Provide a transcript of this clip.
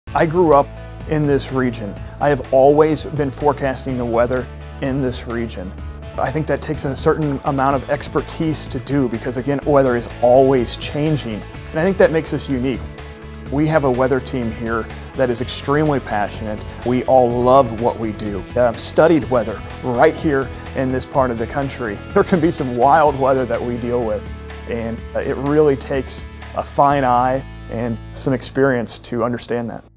I grew up in this region. I have always been forecasting the weather in this region. I think that takes a certain amount of expertise to do because, again, weather is always changing. And I think that makes us unique. We have a weather team here that is extremely passionate. We all love what we do. I've studied weather right here in this part of the country. There can be some wild weather that we deal with, and it really takes a fine eye and some experience to understand that.